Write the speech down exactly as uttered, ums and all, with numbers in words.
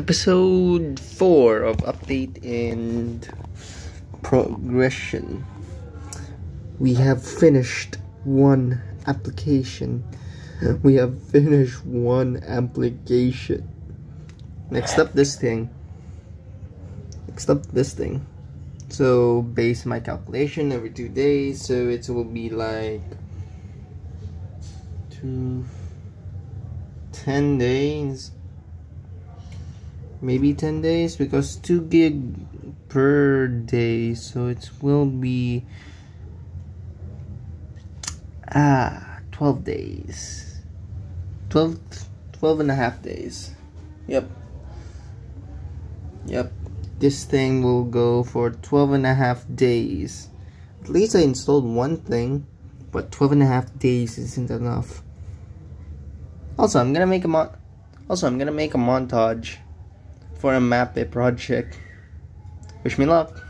episode four of update and progression. We have finished one application. We have finished one application. Next up, this thing. Next up, this thing. So, based on my calculation, every two days, so it will be like two, ten days. Maybe ten days, because two gig per day, so it will be ah twelve days. twelve, twelve and a half days. Yep. Yep. This thing will go for twelve and a half days. At least I installed one thing, but twelve and a half days isn't enough. Also, I'm gonna make a mon also I'm gonna make a montage for a map project. Wish me luck.